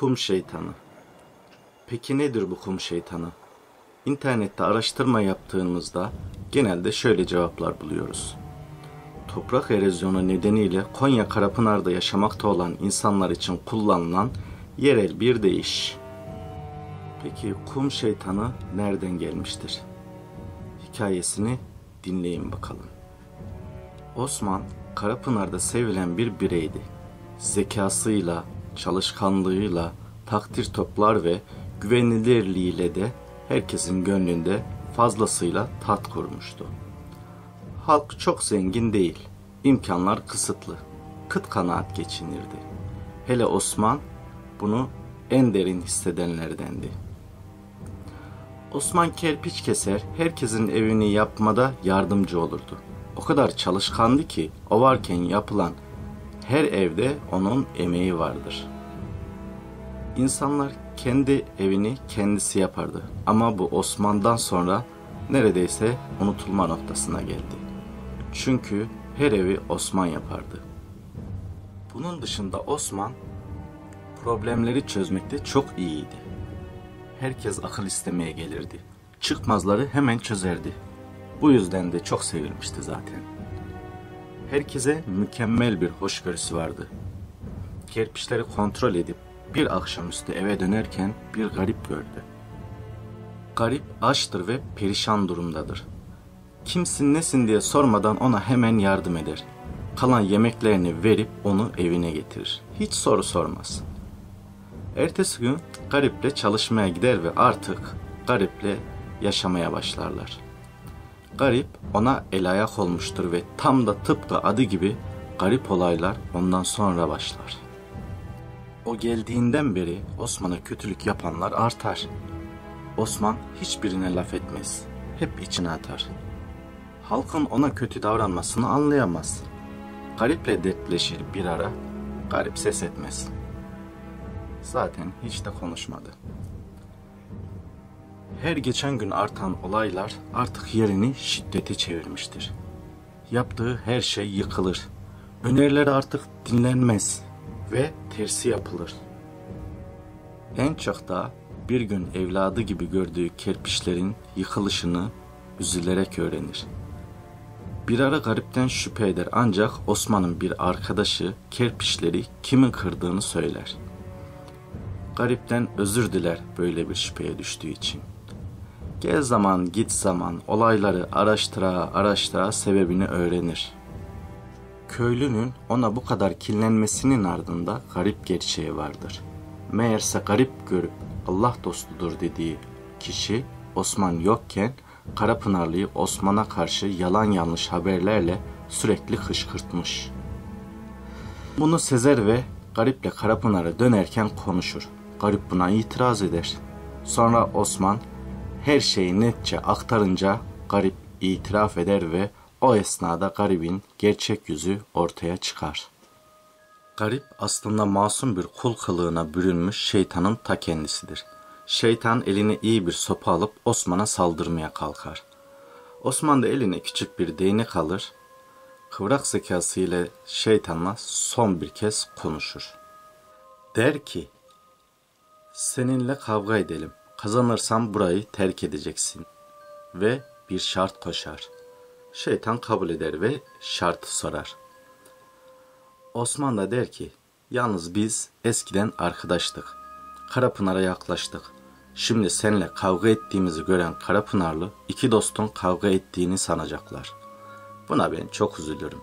Kum şeytanı. Peki nedir bu kum şeytanı? İnternette araştırma yaptığımızda genelde şöyle cevaplar buluyoruz. Toprak erozyonu nedeniyle Konya Karapınar'da yaşamakta olan insanlar için kullanılan yerel bir deyiş. Peki kum şeytanı nereden gelmiştir? Hikayesini dinleyin bakalım. Osman, Karapınar'da sevilen bir bireydi. Zekasıyla, çalışkanlığıyla, takdir toplar ve güvenilirliğiyle de herkesin gönlünde fazlasıyla tat kurmuştu. Halk çok zengin değil, imkanlar kısıtlı, kıt kanaat geçinirdi. Hele Osman bunu en derin hissedenlerdendi. Osman kerpiç keser, herkesin evini yapmada yardımcı olurdu. O kadar çalışkandı ki o varken yapılan her evde onun emeği vardır. İnsanlar kendi evini kendisi yapardı ama bu Osman'dan sonra neredeyse unutulma noktasına geldi. Çünkü her evi Osman yapardı. Bunun dışında Osman problemleri çözmekte çok iyiydi. Herkes akıl istemeye gelirdi. Çıkmazları hemen çözerdi. Bu yüzden de çok sevilmişti zaten. Herkese mükemmel bir hoşgörüsü vardı. Kerpiçleri kontrol edip bir akşamüstü eve dönerken bir garip gördü. Garip açtır ve perişan durumdadır. Kimsin nesin diye sormadan ona hemen yardım eder. Kalan yemeklerini verip onu evine getirir. Hiç soru sormaz. Ertesi gün gariple çalışmaya gider ve artık gariple yaşamaya başlarlar. Garip ona el ayak olmuştur ve tam da tıpkı adı gibi garip olaylar ondan sonra başlar. O geldiğinden beri Osman'a kötülük yapanlar artar. Osman hiçbirine laf etmez. Hep içine atar. Halkın ona kötü davranmasını anlayamaz. Gariple dertleşir bir ara, garip ses etmez. Zaten hiç de konuşmadı. Her geçen gün artan olaylar artık yerini şiddete çevirmiştir. Yaptığı her şey yıkılır. Önerileri artık dinlenmez ve tersi yapılır. En çok da bir gün evladı gibi gördüğü kerpiçlerin yıkılışını üzülerek öğrenir. Bir ara garipten şüphe eder ancak Osman'ın bir arkadaşı kerpiçleri kimin kırdığını söyler. Garipten özür diler böyle bir şüpheye düştüğü için. Gel zaman git zaman olayları araştıra sebebini öğrenir. Köylünün ona bu kadar kinlenmesinin ardında garip gerçeği vardır. Meğerse garip görüp Allah dostudur dediği kişi Osman yokken Karapınarlı'yı Osman'a karşı yalan yanlış haberlerle sürekli kışkırtmış. Bunu sezer ve gariple Karapınar'a dönerken konuşur. Garip buna itiraz eder. Sonra Osman her şeyi netçe aktarınca garip itiraf eder ve o esnada garibin gerçek yüzü ortaya çıkar. Garip aslında masum bir kul kılığına bürünmüş şeytanın ta kendisidir. Şeytan eline iyi bir sopa alıp Osman'a saldırmaya kalkar. Osman da eline küçük bir değnek alır, kıvrak zekasıyla şeytanla son bir kez konuşur. Der ki, seninle kavga edelim, kazanırsam burayı terk edeceksin ve bir şart koşar. Şeytan kabul eder ve şartı sorar. Osman da der ki, yalnız biz eskiden arkadaştık, Karapınar'a yaklaştık. Şimdi seninle kavga ettiğimizi gören Karapınarlı iki dostun kavga ettiğini sanacaklar. Buna ben çok üzülürüm.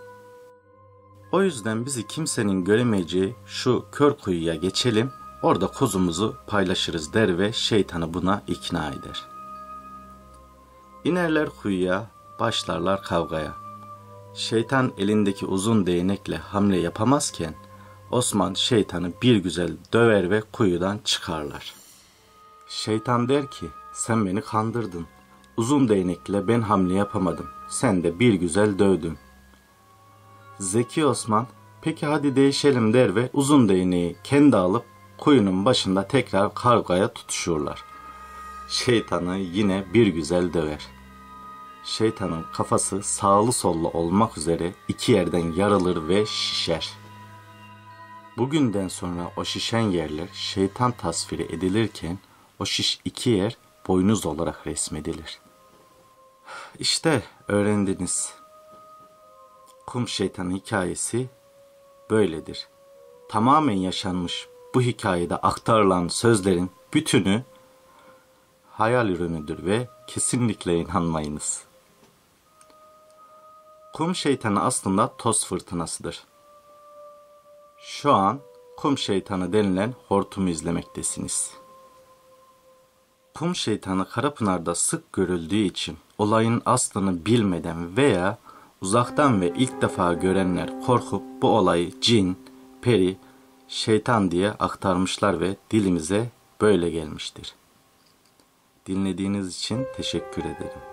O yüzden bizi kimsenin göremeyeceği şu kör kuyuya geçelim, orada kozumuzu paylaşırız der ve şeytanı buna ikna eder. İnerler kuyuya, başlarlar kavgaya. Şeytan elindeki uzun değnekle hamle yapamazken Osman şeytanı bir güzel döver ve kuyudan çıkarlar. Şeytan der ki, sen beni kandırdın. Uzun değnekle ben hamle yapamadım. Sen de bir güzel dövdün. Zeki Osman, peki hadi değişelim der ve uzun değneği kendi alıp kuyunun başında tekrar kavgaya tutuşurlar. Şeytanı yine bir güzel döver. Şeytanın kafası sağlı sollu olmak üzere iki yerden yarılır ve şişer. Bugünden sonra o şişen yerler şeytan tasviri edilirken o şiş 2 yer boynuz olarak resmedilir. İşte öğrendiniz. Kum şeytanı hikayesi böyledir. Tamamen yaşanmış bu hikayede aktarılan sözlerin bütünü hayal ürünüdür ve kesinlikle inanmayınız. Kum şeytanı aslında toz fırtınasıdır. Şu an kum şeytanı denilen hortumu izlemektesiniz. Kum şeytanı Karapınar'da sık görüldüğü için olayın aslını bilmeden veya uzaktan ve ilk defa görenler korkup bu olayı cin, peri, şeytan diye aktarmışlar ve dilimize böyle gelmiştir. Dinlediğiniz için teşekkür ederim.